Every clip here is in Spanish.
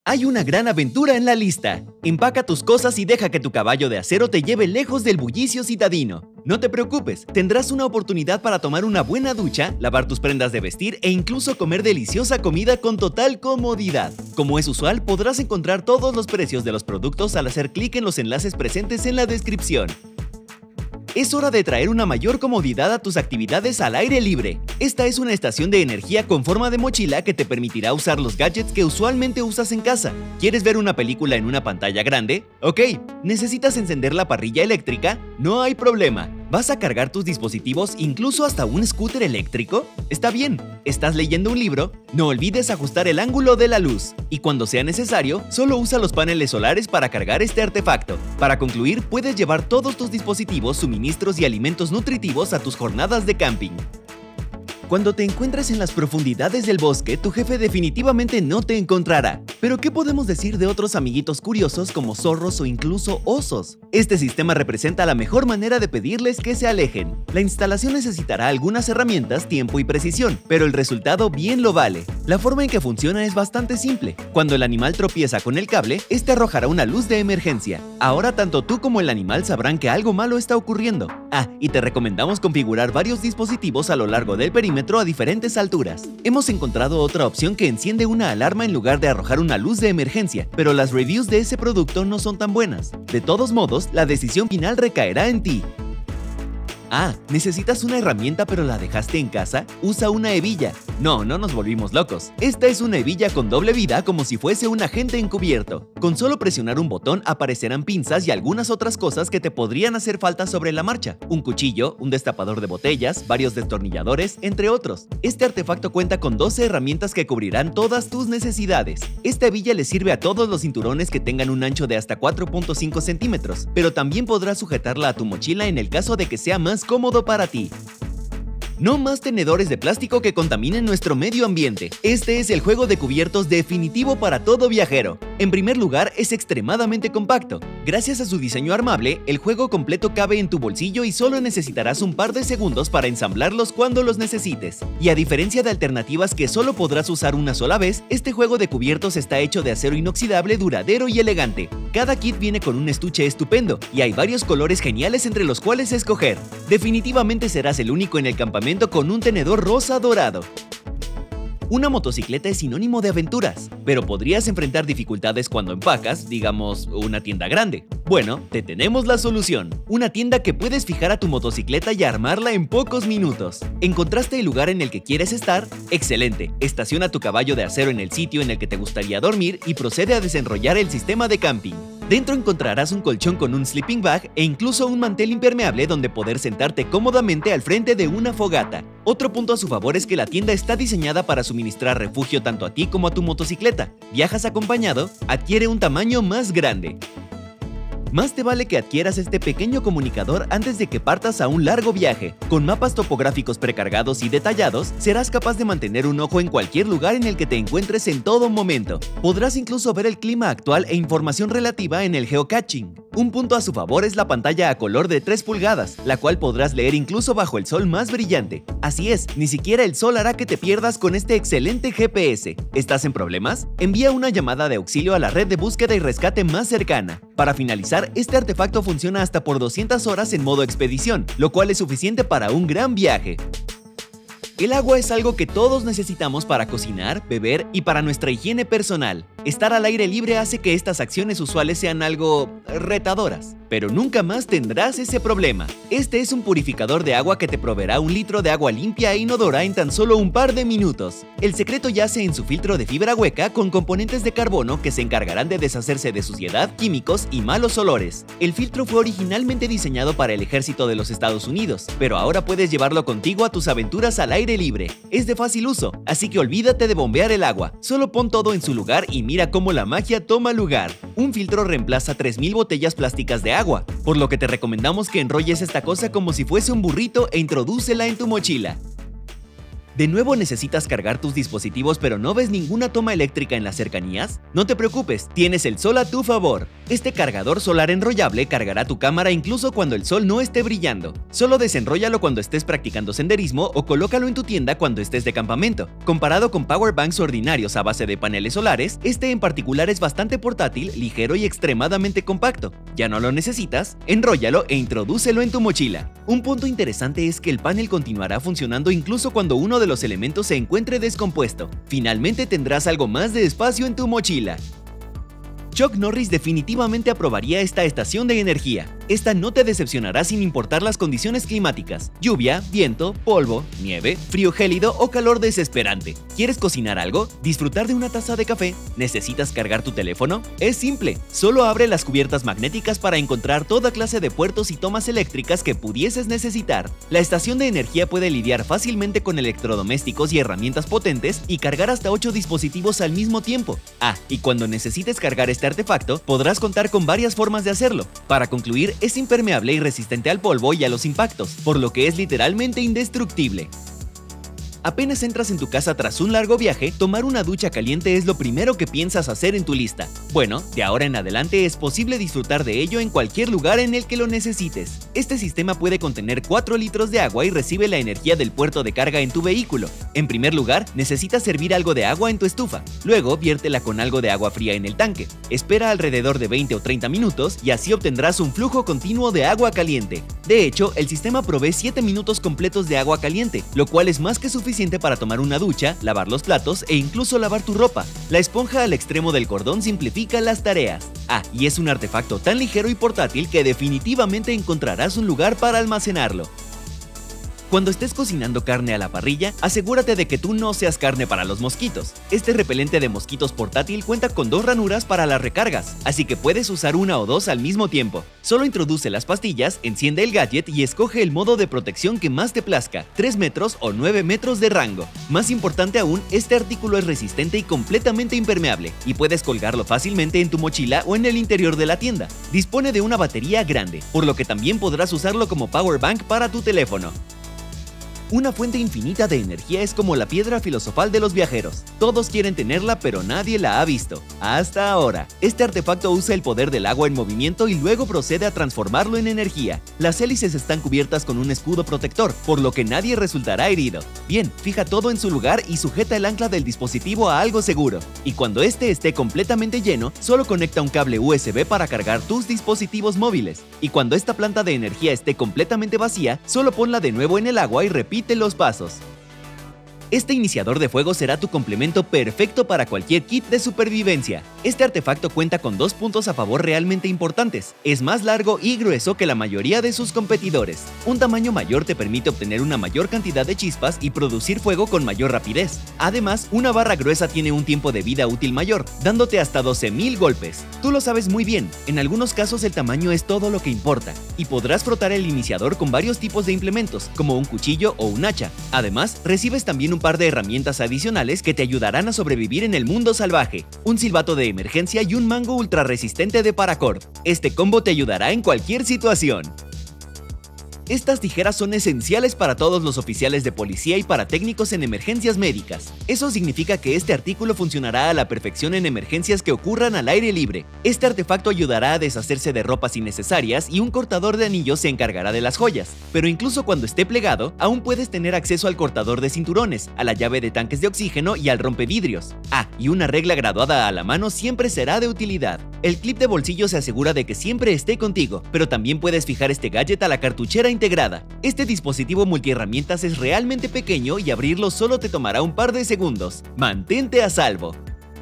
Hay una gran aventura en la lista. Empaca tus cosas y deja que tu caballo de acero te lleve lejos del bullicio citadino. No te preocupes, tendrás una oportunidad para tomar una buena ducha, lavar tus prendas de vestir e incluso comer deliciosa comida con total comodidad. Como es usual, podrás encontrar todos los precios de los productos al hacer clic en los enlaces presentes en la descripción. Es hora de traer una mayor comodidad a tus actividades al aire libre. Esta es una estación de energía con forma de mochila que te permitirá usar los gadgets que usualmente usas en casa. ¿Quieres ver una película en una pantalla grande? Ok. ¿Necesitas encender la parrilla eléctrica? No hay problema. ¿Vas a cargar tus dispositivos incluso hasta un scooter eléctrico? Está bien. ¿Estás leyendo un libro? No olvides ajustar el ángulo de la luz. Y cuando sea necesario, solo usa los paneles solares para cargar este artefacto. Para concluir, puedes llevar todos tus dispositivos, suministros y alimentos nutritivos a tus jornadas de camping. Cuando te encuentres en las profundidades del bosque, tu jefe definitivamente no te encontrará. Pero ¿qué podemos decir de otros amiguitos curiosos como zorros o incluso osos? Este sistema representa la mejor manera de pedirles que se alejen. La instalación necesitará algunas herramientas, tiempo y precisión, pero el resultado bien lo vale. La forma en que funciona es bastante simple. Cuando el animal tropieza con el cable, este arrojará una luz de emergencia. Ahora tanto tú como el animal sabrán que algo malo está ocurriendo. Y te recomendamos configurar varios dispositivos a lo largo del perímetro a diferentes alturas. Hemos encontrado otra opción que enciende una alarma en lugar de arrojar una luz de emergencia, pero las reviews de ese producto no son tan buenas. De todos modos, la decisión final recaerá en ti. ¿Necesitas una herramienta pero la dejaste en casa? Usa una hebilla. No nos volvimos locos. Esta es una hebilla con doble vida como si fuese un agente encubierto. Con solo presionar un botón aparecerán pinzas y algunas otras cosas que te podrían hacer falta sobre la marcha. Un cuchillo, un destapador de botellas, varios destornilladores, entre otros. Este artefacto cuenta con 12 herramientas que cubrirán todas tus necesidades. Esta hebilla le sirve a todos los cinturones que tengan un ancho de hasta 4.5 centímetros, pero también podrás sujetarla a tu mochila en el caso de que sea más cómodo para ti. No más tenedores de plástico que contaminen nuestro medio ambiente. Este es el juego de cubiertos definitivo para todo viajero. En primer lugar, es extremadamente compacto. Gracias a su diseño armable, el juego completo cabe en tu bolsillo y solo necesitarás un par de segundos para ensamblarlos cuando los necesites. Y a diferencia de alternativas que solo podrás usar una sola vez, este juego de cubiertos está hecho de acero inoxidable, duradero y elegante. Cada kit viene con un estuche estupendo y hay varios colores geniales entre los cuales escoger. Definitivamente serás el único en el campamento con un tenedor rosa dorado. Una motocicleta es sinónimo de aventuras, pero podrías enfrentar dificultades cuando empacas, digamos, una tienda grande. Bueno, te tenemos la solución. Una tienda que puedes fijar a tu motocicleta y armarla en pocos minutos. ¿Encontraste el lugar en el que quieres estar? ¡Excelente! Estaciona tu caballo de acero en el sitio en el que te gustaría dormir y procede a desenrollar el sistema de camping. Dentro encontrarás un colchón con un sleeping bag e incluso un mantel impermeable donde poder sentarte cómodamente al frente de una fogata. Otro punto a su favor es que la tienda está diseñada para suministrar refugio tanto a ti como a tu motocicleta. ¿Viajas acompañado? Adquiere un tamaño más grande. Más te vale que adquieras este pequeño comunicador antes de que partas a un largo viaje. Con mapas topográficos precargados y detallados, serás capaz de mantener un ojo en cualquier lugar en el que te encuentres en todo momento. Podrás incluso ver el clima actual e información relativa en el geocaching. Un punto a su favor es la pantalla a color de 3 pulgadas, la cual podrás leer incluso bajo el sol más brillante. Así es, ni siquiera el sol hará que te pierdas con este excelente GPS. ¿Estás en problemas? Envía una llamada de auxilio a la red de búsqueda y rescate más cercana. Para finalizar, este artefacto funciona hasta por 200 horas en modo expedición, lo cual es suficiente para un gran viaje. El agua es algo que todos necesitamos para cocinar, beber y para nuestra higiene personal. Estar al aire libre hace que estas acciones usuales sean algo retadoras, pero nunca más tendrás ese problema. Este es un purificador de agua que te proveerá 1 litro de agua limpia e inodora en tan solo un par de minutos. El secreto yace en su filtro de fibra hueca con componentes de carbono que se encargarán de deshacerse de suciedad, químicos y malos olores. El filtro fue originalmente diseñado para el ejército de los Estados Unidos, pero ahora puedes llevarlo contigo a tus aventuras al aire libre. Es de fácil uso, así que olvídate de bombear el agua. Solo pon todo en su lugar y mira cómo la magia toma lugar. Un filtro reemplaza 3000 botellas plásticas de agua, por lo que te recomendamos que enrolles esta cosa como si fuese un burrito e introdúcela en tu mochila. ¿De nuevo necesitas cargar tus dispositivos pero no ves ninguna toma eléctrica en las cercanías? No te preocupes, tienes el sol a tu favor. Este cargador solar enrollable cargará tu cámara incluso cuando el sol no esté brillando. Solo desenróllalo cuando estés practicando senderismo o colócalo en tu tienda cuando estés de campamento. Comparado con powerbanks ordinarios a base de paneles solares, este en particular es bastante portátil, ligero y extremadamente compacto. ¿Ya no lo necesitas? Enróllalo e introdúcelo en tu mochila. Un punto interesante es que el panel continuará funcionando incluso cuando uno de los elementos se encuentre descompuesto. Finalmente tendrás algo más de espacio en tu mochila. Chuck Norris definitivamente aprobaría esta estación de energía. Esta no te decepcionará sin importar las condiciones climáticas: lluvia, viento, polvo, nieve, frío gélido o calor desesperante. ¿Quieres cocinar algo? ¿Disfrutar de una taza de café? ¿Necesitas cargar tu teléfono? Es simple, solo abre las cubiertas magnéticas para encontrar toda clase de puertos y tomas eléctricas que pudieses necesitar. La estación de energía puede lidiar fácilmente con electrodomésticos y herramientas potentes y cargar hasta 8 dispositivos al mismo tiempo. Y cuando necesites cargar este artefacto, podrás contar con varias formas de hacerlo. Para concluir, es impermeable y resistente al polvo y a los impactos, por lo que es literalmente indestructible. Apenas entras en tu casa tras un largo viaje, tomar una ducha caliente es lo primero que piensas hacer en tu lista. Bueno, de ahora en adelante es posible disfrutar de ello en cualquier lugar en el que lo necesites. Este sistema puede contener 4 litros de agua y recibe la energía del puerto de carga en tu vehículo. En primer lugar, necesitas servir algo de agua en tu estufa. Luego, viértela con algo de agua fría en el tanque. Espera alrededor de 20 o 30 minutos y así obtendrás un flujo continuo de agua caliente. De hecho, el sistema provee 7 minutos completos de agua caliente, lo cual es más que suficiente para tomar una ducha, lavar los platos e incluso lavar tu ropa. La esponja al extremo del cordón simplifica las tareas. Y es un artefacto tan ligero y portátil que definitivamente encontrarás un lugar para almacenarlo. Cuando estés cocinando carne a la parrilla, asegúrate de que tú no seas carne para los mosquitos. Este repelente de mosquitos portátil cuenta con 2 ranuras para las recargas, así que puedes usar una o 2 al mismo tiempo. Solo introduce las pastillas, enciende el gadget y escoge el modo de protección que más te plazca: 3 metros o 9 metros de rango. Más importante aún, este artículo es resistente y completamente impermeable, y puedes colgarlo fácilmente en tu mochila o en el interior de la tienda. Dispone de una batería grande, por lo que también podrás usarlo como power bank para tu teléfono. Una fuente infinita de energía es como la piedra filosofal de los viajeros. Todos quieren tenerla, pero nadie la ha visto. Hasta ahora. Este artefacto usa el poder del agua en movimiento y luego procede a transformarlo en energía. Las hélices están cubiertas con un escudo protector, por lo que nadie resultará herido. Bien, fija todo en su lugar y sujeta el ancla del dispositivo a algo seguro. Y cuando este esté completamente lleno, solo conecta un cable USB para cargar tus dispositivos móviles. Y cuando esta planta de energía esté completamente vacía, solo ponla de nuevo en el agua y repite los pasos. Este iniciador de fuego será tu complemento perfecto para cualquier kit de supervivencia. Este artefacto cuenta con 2 puntos a favor realmente importantes. Es más largo y grueso que la mayoría de sus competidores. Un tamaño mayor te permite obtener una mayor cantidad de chispas y producir fuego con mayor rapidez. Además, una barra gruesa tiene un tiempo de vida útil mayor, dándote hasta 12.000 golpes. Tú lo sabes muy bien, en algunos casos el tamaño es todo lo que importa, y podrás frotar el iniciador con varios tipos de implementos, como un cuchillo o un hacha. Además, recibes también un par de herramientas adicionales que te ayudarán a sobrevivir en el mundo salvaje: un silbato de emergencia y un mango ultra resistente de paracord. Este combo te ayudará en cualquier situación. Estas tijeras son esenciales para todos los oficiales de policía y para técnicos en emergencias médicas. Eso significa que este artículo funcionará a la perfección en emergencias que ocurran al aire libre. Este artefacto ayudará a deshacerse de ropas innecesarias y un cortador de anillos se encargará de las joyas. Pero incluso cuando esté plegado, aún puedes tener acceso al cortador de cinturones, a la llave de tanques de oxígeno y al rompevidrios. Y una regla graduada a la mano siempre será de utilidad. El clip de bolsillo se asegura de que siempre esté contigo, pero también puedes fijar este gadget a la cartuchera integrada. Este dispositivo multiherramientas es realmente pequeño y abrirlo solo te tomará un par de segundos. Mantente a salvo.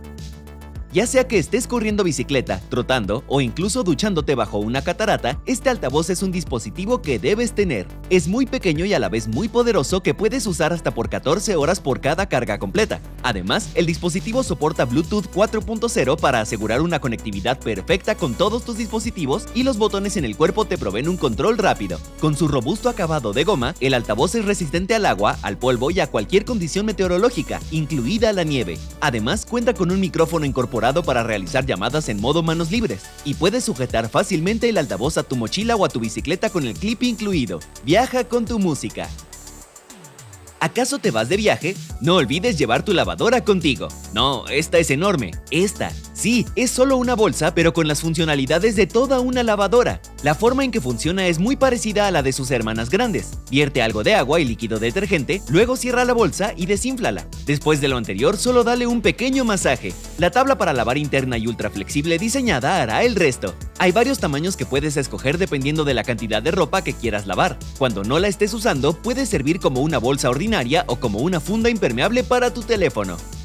Ya sea que estés corriendo bicicleta, trotando o incluso duchándote bajo una catarata, este altavoz es un dispositivo que debes tener. Es muy pequeño y a la vez muy poderoso que puedes usar hasta por 14 horas por cada carga completa. Además, el dispositivo soporta Bluetooth 4.0 para asegurar una conectividad perfecta con todos tus dispositivos, y los botones en el cuerpo te proveen un control rápido. Con su robusto acabado de goma, el altavoz es resistente al agua, al polvo y a cualquier condición meteorológica, incluida la nieve. Además, cuenta con un micrófono incorporado para realizar llamadas en modo manos libres, y puedes sujetar fácilmente el altavoz a tu mochila o a tu bicicleta con el clip incluido. Viaja con tu música. ¿Acaso te vas de viaje? No olvides llevar tu lavadora contigo. No, esta es enorme. Esta. Sí, es solo una bolsa, pero con las funcionalidades de toda una lavadora. La forma en que funciona es muy parecida a la de sus hermanas grandes. Vierte algo de agua y líquido detergente, luego cierra la bolsa y desínflala. Después de lo anterior, solo dale un pequeño masaje. La tabla para lavar interna y ultra flexible diseñada hará el resto. Hay varios tamaños que puedes escoger dependiendo de la cantidad de ropa que quieras lavar. Cuando no la estés usando, puede servir como una bolsa ordinaria o como una funda impermeable para tu teléfono.